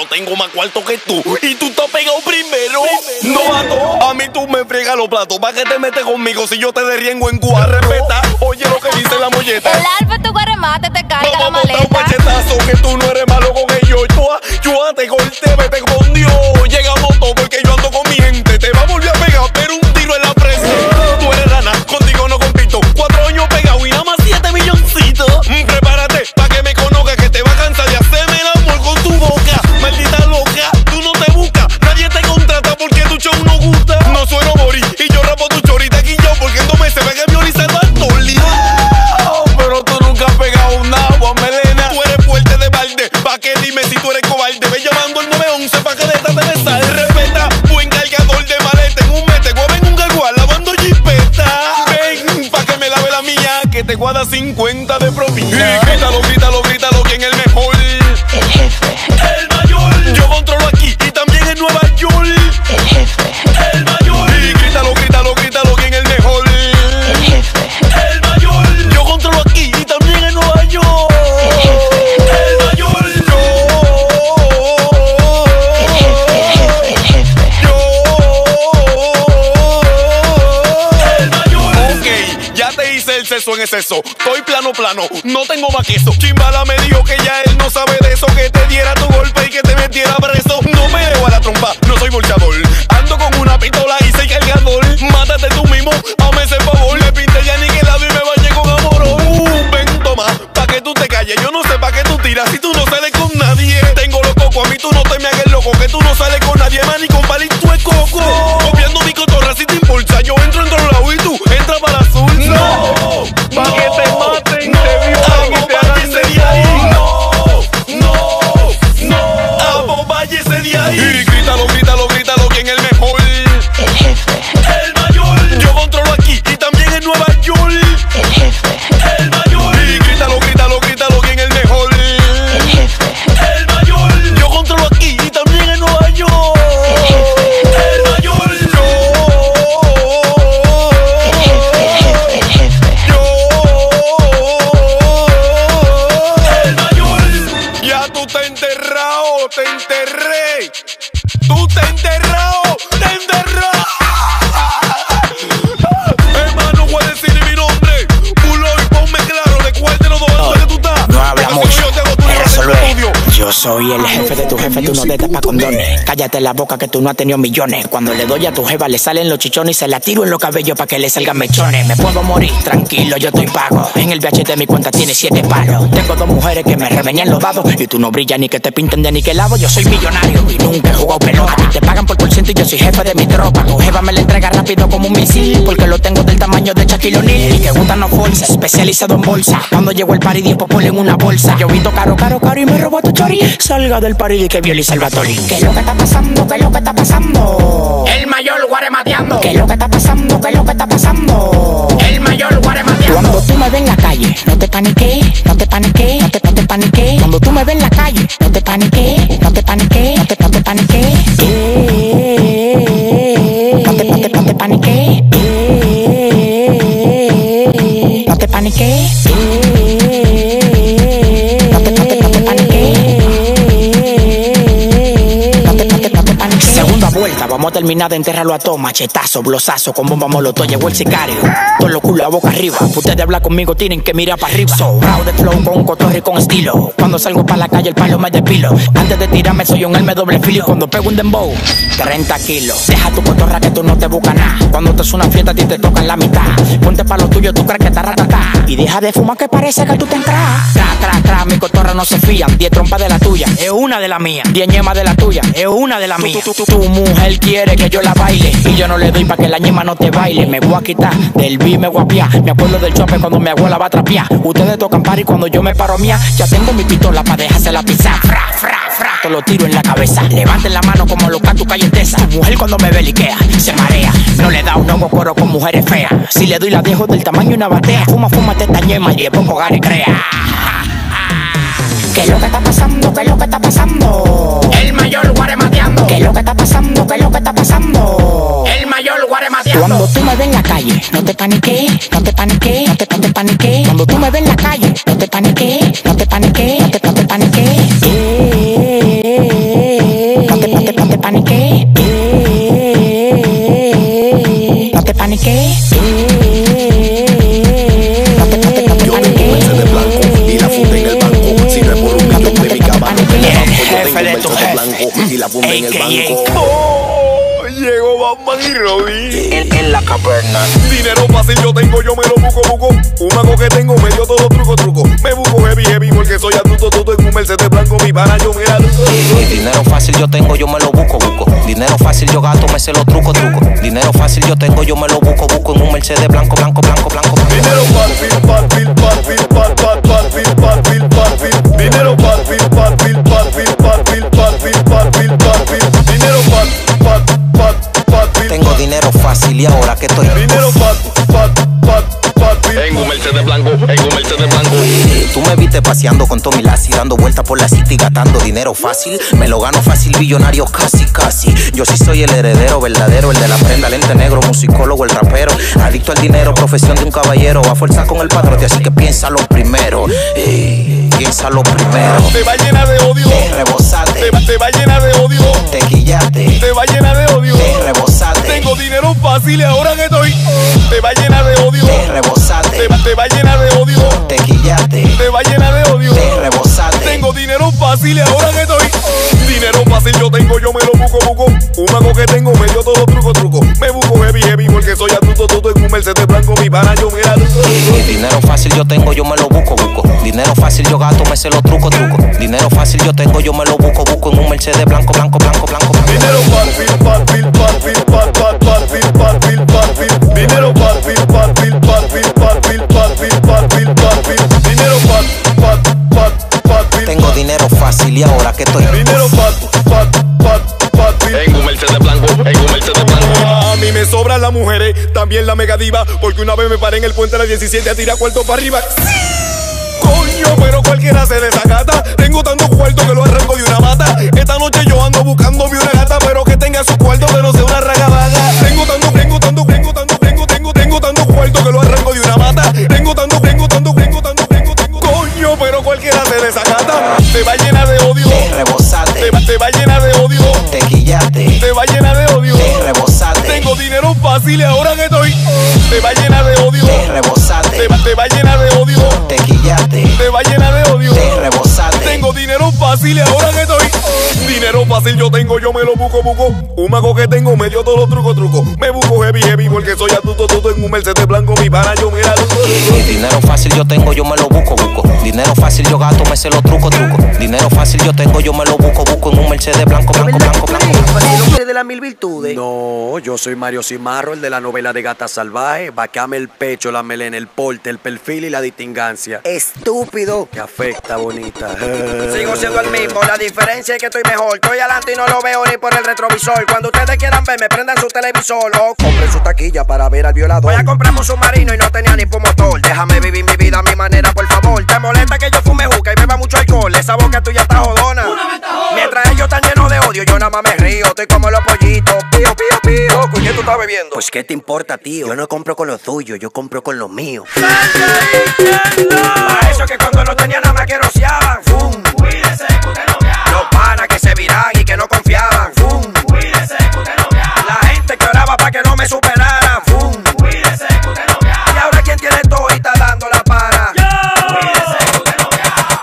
yo tengo más cuarto que tú y tú estás pegado primero. Novato, a mí tú me friegas los platos. ¿Para qué te metes conmigo si yo te derriengo en Cuba? Respeta, oye lo que dice la molleta. El alfa tu guaremate te carga la Vamos a maleta. un machetazo que tú no eres malo con ellos. Yo te corté, vete con Dios. Llegamos todos porque yo ando con mi gente. Te va a volver a pegar, pero un tiro en la presa. Tú eres rana, contigo no compito. 4 años pegado y nada más 7 milloncitos. Prepárate pa' que me conozca, que te va a cansar de hacerme el amor con tu boca. Maldita loca, tú no te buscas. Nadie te contrata porque tu show no gusta. No sueno Boris y yo rapo tu chorita aquí yo, porque en 2 meses me cambió y salva Toli. Pero tú nunca has pegado nada, Juan Melena. Tú eres fuerte de balde, pa' que dime si tú eres cobarde. Ve llamando al 911 pa' que detrás te me sal. Respeta, buen cargador de maleta. En un mete, guava en un gagual, lavando jipeta. Ven, pa' que me lave la mía, que te guarda 50 de propina. Y grítalo, grítalo, grítalo, ¿quién es el mejor? El jefe, El mayor. Yo controlo aquí y también en Nueva York. el jefe, El mayor. Y grítalo, grítalo, grítalo, ¿quién es el mejor? el jefe, El mayor. Yo controlo aquí y también en Nueva York. el jefe, El mayor. el jefe, el jefe. El mayor. Ok, ya te hice el sexo en exceso. Estoy plano, plano, no tengo más que eso. Chimbala me dijo que ya él no sabe de eso. Que te diera tu golpe y que te metiera preso. No me dejo a la trompa, no soy bolsador. Ando con una pistola y soy cargador. Mátate tú mismo, hazme ese favor. Le pinté ya niquelado y me bañé con amor. Ven, toma, pa' que tú te calles. Yo no sé pa' qué tú tiras si tú no sales con nadie. Tengo los cocos, a mí tú no te me hagas loco. Que tú no sales con nadie más ni con palito de coco. Copiando mi cotorra si te impulsa. Yo entro en otro lado y tú entras para el azul. No, pa' que te maten, te violen y te hagan de ahí. No, no, no. Amo, váyese de ahí. Y grítalo, grítalo, grítalo, ¿quién es el mejor? El jefe, El mayor. Yo controlo aquí y también en Nueva York. el jefe, El mayor. Y grítalo, grítalo, grítalo, ¿quién es el mejor? el jefe, El mayor. Yo controlo aquí y también en Nueva York. el jefe, El mayor. el jefe, el jefe. El mayor. Ya tú te enterrado, te enterré. Tú te enterrado, te enterrado. Hermano, voy a decir mi nombre. Pulo y ponme claro de cuál de los dos ando que tú estás. No habla Porque si mucho, yo te hago, tú me no haces resuelve. estudio. Yo soy el jefe de tu jefe, tú no te tapas condones. Cállate la boca que tú no has tenido millones. Cuando le doy a tu jeva le salen los chichones y se la tiro en los cabellos pa' que le salgan mechones. Me puedo morir, tranquilo, yo estoy pago. En el VH de mi cuenta tiene 7 palos. Tengo 2 mujeres que me revenían los dados. Y tú no brillas ni que te pinten de niquelado. Yo soy millonario y nunca he jugado pelota. A ti te pagan por ciento y yo soy jefe de mi tropa. Tu jeva me la entrega rápido como un misil, porque lo tengo del tamaño de Shaquille O'Neal. Y que gusta no bolsa, especializado en bolsa. Cuando llegó el party 10 popol en una bolsa. Yo visto caro, caro, caro y me robó tu chori. Salga del party que Violi Salvatori. ¿Qué es lo que está pasando? ¿Qué es lo que está pasando? El mayor guaremateando. ¿Qué es lo que está pasando? ¿Qué es lo que está pasando? El mayor guaremateando. Cuando tú me ves en la calle, no te paniques, no te paniques, no te paniques. Cuando tú me ves en la calle, no te paniques, no te paniques, no te paniques. No te paniques, no te paniques. No te paniques. Segunda vuelta, vamos a terminar de enterrarlo a todo. Machetazo, blosazo, con bomba molotov. Llegó el sicario, todos los culos a boca arriba. Ustedes hablar conmigo tienen que mirar para arriba. Sobrado de flow, con cotorre y con estilo. Cuando salgo para la calle el palo me despilo. Antes de tirarme soy un Hermes doble filo. Cuando pego un dembow, 30 kilos. Deja tu cotorra que tú no te buscas nada. Cuando te es una fiesta a ti te tocan la mitad. Ponte pa' lo tuyo, tú crees que te ratatá. Y deja de fumar que parece que tú te entras. Tra, mi cotorra no se fían. 10 trompas de la tuya, es una de la mía. 10 ñemas de la tuya, es una de la mía. Tu mujer quiere que yo la baile y yo no le doy pa' que la ñema no te baile. Me voy a quitar del beat, me voy a piar. Me acuerdo del chope cuando mi abuela va a trapear. Ustedes tocan party cuando yo me paro mía. Ya tengo mi pistola pa' dejarse la pisar. Fra, fra, fra, te lo tiro en la cabeza. Levanten la mano como los cantos calletesa. Tu mujer cuando me ve liquea, se marea. No le da un hongo coro con mujeres feas. Si le doy la dejo del tamaño de una batea. Fuma esta ñema y le pongo gana y crea. ¿Qué es lo que está pasando? ¿Qué es lo que está pasando? El mayor guaremateando. ¿Qué es lo que está pasando? ¿Qué es lo que está pasando? El mayor guaremateando. Cuando tú me ves en la calle, no te paniques, no te paniques, no te paniques. Cuando tú me ves en la calle, no te paniques, no te paniques, no te paniques. jefe de tu jefe. blanco y la funda en el AKA. banco. Llegó Batman y Robin En la caverna. Dinero fácil yo tengo, yo me lo busco. Un mago que tengo, medio todo truco. Me busco heavy porque soy astuto en un Mercedes blanco, mi pana yo me Dinero fácil yo tengo, yo me lo busco. Dinero fácil yo gasto, me sé los truco. Dinero fácil yo tengo, yo me lo busco en un Mercedes blanco. Dinero fácil. Dinero fácil. Dinero fácil. Tengo dinero fácil y ahora que estoy Dinero fácil. En un Mercedes blanco. Tú me viste paseando con Tommy Lassie, dando vueltas por la city, gastando dinero fácil. Me lo gano fácil, billonario casi. Yo sí soy el heredero verdadero, el de la prenda, lente negro, musicólogo, el rapero. Adicto al dinero, profesión de un caballero. A fuerza con el padrote, así que piénsalo primero. Piénsalo primero. Te va llena de odio. Te rebosaste. Te va llena de odio. Te quillaste. Te va llena de odio. Te rebosaste. Tengo dinero fácil y ahora que estoy. Te va llena de odio. Te rebosaste. Te va llena de odio. Te quillaste. Te va llena de odio. Te rebosaste. Tengo dinero fácil y ahora que estoy. Dinero fácil yo tengo, yo me lo busco. Un mago que tengo, medio todo truco. Me busco heavy porque soy astuto en un Mercedes blanco, mi pana yo me Dinero fácil yo tengo, yo me lo busco. Dinero fácil yo gasto, me sé los truco. Dinero fácil yo tengo, yo me lo busco en un Mercedes blanco. Dinero fácil. Dinero fácil. Dinero fácil. Tengo dinero fácil y ahora que estoy Dinero fácil. En un Mercedes blanco. A mí me sobran las mujeres, también la mega diva, porque una vez me paré en el puente de la 17 a tirar cuarto para arriba. Coño, pero cualquiera se desacata. Tengo tantos cuartos que lo arranco de una mata. Esta noche yo ando buscándome una gata, pero que tenga su cuarto, que no sea una ragabada. Tengo tantos cuartos que lo arranco de una mata. Tengo tantos. Coño, pero cualquiera se desacata. Te va llena de odio. Te rebosaste. Te va llena de odio. Te quillaste. Te va llena de odio. Te rebosaste. Tengo dinero fácil y ahora que estoy. Te va llena de odio. Te rebosaste. Te va llena de odio. Te quillaste. Te va llena de odio. Te rebosaste. Tengo dinero fácil y ahora que estoy. Dinero fácil yo tengo, yo me lo busco. Un mago que tengo, medio todo truco. Me busco heavy porque soy astuto en un Mercedes blanco, mi pana yo me Dinero fácil yo tengo, yo me lo busco. Dinero fácil yo gasto, me sé los truco. Dinero fácil yo tengo, yo me lo busco en un Mercedes blanco. De las 1000 virtudes. No, yo soy Mario Cimarro, el de la novela de Gata Salvaje. Bacame el pecho, la melena, el porte, el perfil y la distingancia. Estúpido. Que afecta, bonita. Sigo siendo el mismo, la diferencia es que estoy mejor. Estoy adelante y no lo veo ni por el retrovisor. Cuando ustedes quieran verme, prendan su televisor o compren su taquilla para ver al violador. Voy a comprar un submarino y no tenía ni por motor. Déjame vivir mi vida a mi manera, por favor. Te molesta que yo fume juca y beba mucho alcohol. Esa boca tuya está jodona. Mientras ellos están llenos de odio, yo nada más me río. Estoy como los pollitos, pío. Loco, ¿y qué tú estás bebiendo? Pues qué te importa, tío. Yo no compro con lo tuyo, yo compro con lo mío. Para eso que cuando no tenía nada más que rociaban. ¡Fum! Cuídese que usted no viaja. Los panas que se viran y que no confiaban. ¡Fum! Cuídese que usted no viaja. La gente que oraba para que no me superaran. ¡Fum! Cuídese que usted no viaja. Y ahora quien tiene todo y está dando la para. Cuídese que usted no viaja.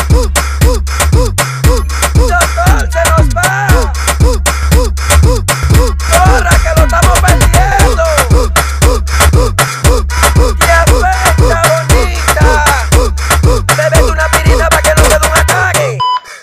Total, se nos va. Corra que lo estamos perdiendo. Y afecta, bonita. Bébete una pirita para que no te dé un ataque.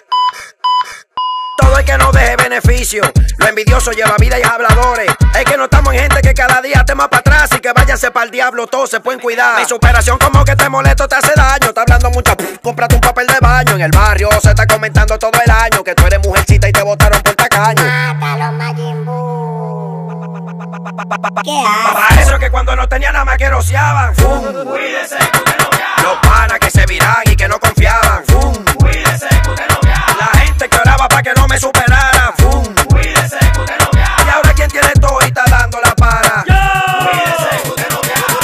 Todo el que no deje beneficio. Lo envidioso lleva vida y es habladores. Es que no estamos en gente que cada día te más para atrás y que váyanse para el diablo, todos se pueden cuidar. Mi superación como que te molesto, te hace daño. Está hablando mucho, cómprate un papel de baño. En el barrio se está comentando todo el año que tú eres mujercita y te botaron por tacaño. Mátalo, Majin Buu. ¿Qué haces? Para eso que cuando no tenía nada más que rociaban. ¡Fum! Cuídese que usted no viaja. Los panas que se viran y que no confiaban. ¡Fum! Cuídese que usted no viaja. La gente que oraba para que no me superaran. ¡Fum! Cuídese que usted no viaja. Y ahora quien tiene todo y está dando la para. Cuídese que usted no viaja.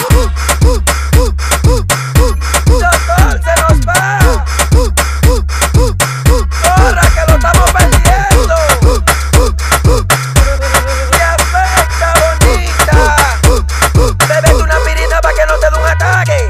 Total, se nos va. Corra que lo estamos perdiendo. Y afecta, bonita. Bébete una pirita para que no te dé un ataque.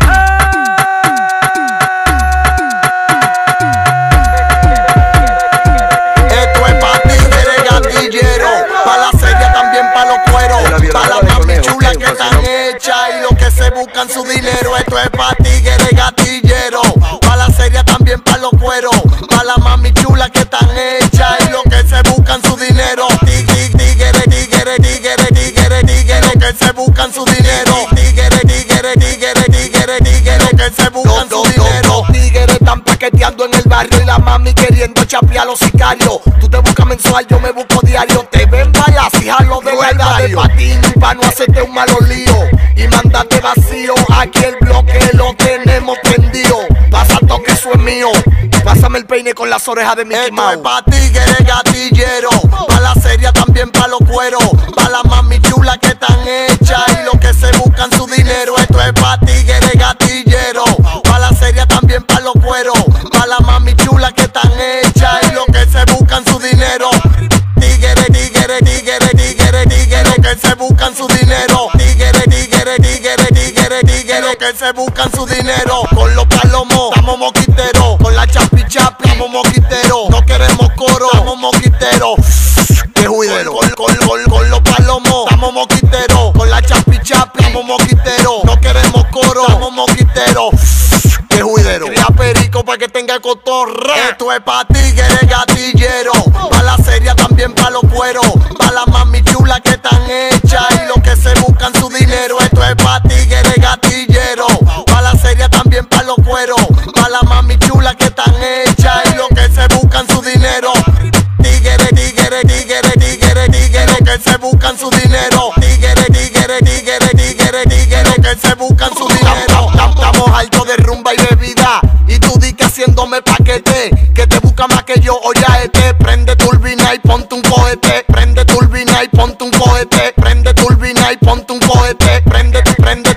su dinero. Esto es pa' tigres gatilleros, pa' la serie también pa' los cueros, pa' la mami chula que están hechas y lo que se buscan su dinero. Tigres, tigres, tigres, tigres, tigres, tigres, lo que se buscan su dinero. Tigres, tigres, tigres, tigres, tigres, lo que se buscan su dinero. Tigres están paqueteando en el barrio y la mami queriendo chapear a los sicarios. Tú te buscas mensual, yo me busco diario. Te ven balas y jalo de verdad de patín pa' no hacerte un malo lío y mandarte vacío. Aquí el bloque lo tenemos prendido. Pasa toque, eso es mío. Pásame el peine con las orejas de Mickey Mouse. Esto es pa' tigres gatilleros, pa' la serie también pa' los cueros, pa' la mami chula que están hechas y lo que se buscan su dinero. Esto es pa' tigres gatilleros, pa' la serie también pa' los cueros, pa' la mami chula que están hechas y lo que se buscan su dinero. Tigres, tigres, tigres, tigres, tigres, lo que se buscan su dinero. Tigres, tigres, tigres, tigres, tigres, lo que se buscan su dinero. Con los palomos, estamos moquiteros. Con la chapi chapi, estamos moquiteros. No queremos coro, estamos moquiteros. ¡Qué juidero! Con los palomos, estamos moquiteros. Con la chapi chapi, estamos moquiteros. No queremos coro, estamos moquiteros. ¡Qué juidero! Cría perico pa' que tenga cotorra. Esto es pa' tigres gatilleros, pa' la serie también pa' los cueros, pa' la mami chula que están hechas y lo que se buscan su dinero. Esto es pa' tigres gatilleros, pa' la serie también pa' los cueros, pa' la mami chula que están hechas y lo que se buscan su dinero. Tigres, tigres, tigres, tigres, tigres, lo que se buscan su dinero. Tigres, tigres, tigres, tigres, tigres, lo que se buscan su dinero. Estamos altos de rumba y bebida y tú di que haciéndome paquete, que te busca más que yo, oye este. Prende turbina y ponte un cohete, prende turbina y ponte un cohete, prende turbina y ponte un cohete, prende turbina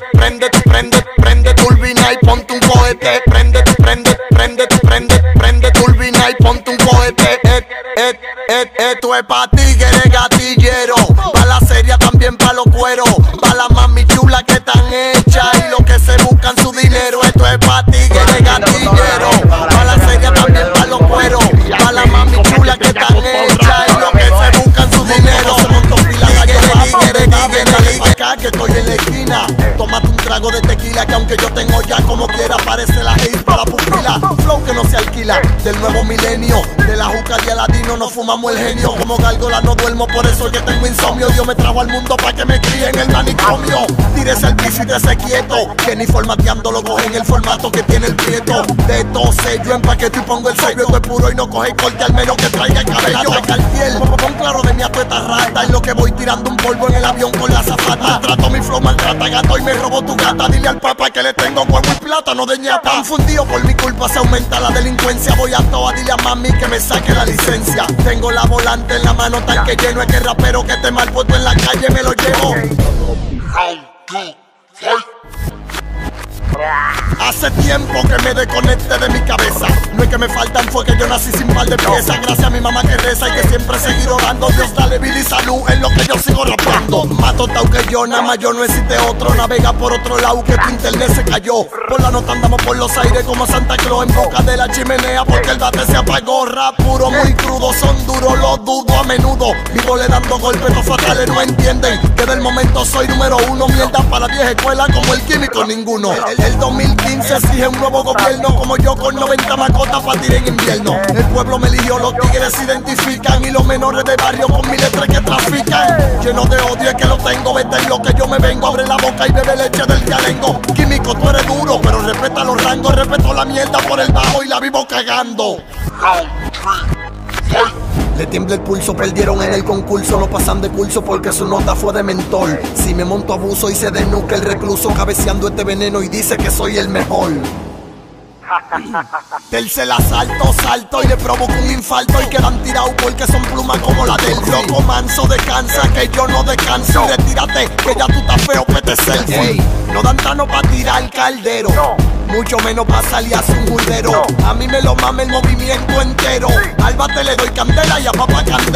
y ponte un cohete, prende turbina y ponte un cohete. Esto es pa' tigres gatilleros, pa' la serie también pa' los cueros, pa' la mami chula que están hechas y lo que se buscan su dinero. Esto es pa' tigres gatilleros, pa' la serie también pa' los cueros, pa' la mami chula que están hechas y lo que se buscan su dinero. Se montó pila acá que estoy en la esquina. Tómate un trago de tequila que aunque yo tengo ya como quiera parece la hate para la pupila. Flow que no se alquila del nuevo milenio, de la juca y Aladino nos fumamos el genio. Como gárgola no duermo, por eso es que tengo insomnio. Dios me trajo al mundo pa' que me críe en el manicomio. Tírese el piso y dése quieto, que ni formateando lo cogen el formato que tiene el prieto. De todo sello empaqueto y pongo el sello. Esto es puro y no coge corte al menos que traiga el cabello. Ataca el piel, pon claro de mi atueta rata. En lo que voy tirando un polvo en el avión con la zafata. Trato mi flow, maltrata gato y me robo tu gata. Dile al papá que le tengo huevo y plátano de ñata. Tan fundido por mi culpa se aumenta la delincuencia. Voy a toa, dile a mami que me saque la licencia. Tengo la volante en la mano tan que lleno. Es que el rapero que te mal puesto en la calle me lo llevo. Hace tiempo que me desconecté de mi cabeza. No es que me faltan, fue que yo nací sin par de piezas. Gracias a mi mamá que reza y que siempre seguir orando. Dios dale vida y salud en lo que yo sigo rapeando. Mato tau que yo, nada más yo no existe otro. Navega por otro lado que tu internet se cayó. Por la nota andamos por los aires como Santa Claus en boca de la chimenea porque el bate se apagó. Rap puro, muy crudo, son duros, los dudo a menudo. Vivo le dando golpes, los fatales no entienden que del momento soy número uno. Mierda para la vieja escuela como el químico ninguno. El 2015 exige un nuevo gobierno como yo con 90 mascotas para tirar en invierno. El pueblo me eligió, los tigres se identifican y los menores de barrio con mi letra que trafican. Lleno de odio es que lo tengo, vete en lo que yo me vengo. Abre la boca y bebe leche del yalengo. Químico, tú eres duro, pero respeta los rangos. Respeto la mierda por el bajo y la vivo cagando. Le tiembla el pulso, perdieron en el concurso. No pasan de curso porque su nota fue de mentor. Si me monto abuso y se desnuca el recluso cabeceando este veneno y dice que soy el mejor. Tercer asalto, salto y le provoco un infarto y quedan tirados porque son plumas como la del loco manso. Descansa que yo no descanso y retírate que ya tú estás feo, pete selfie. No dan tano pa' tirar caldero, mucho menos pa' salir a un juidero. A mí me lo mame el movimiento entero. Al bate le doy candela y a papá candela.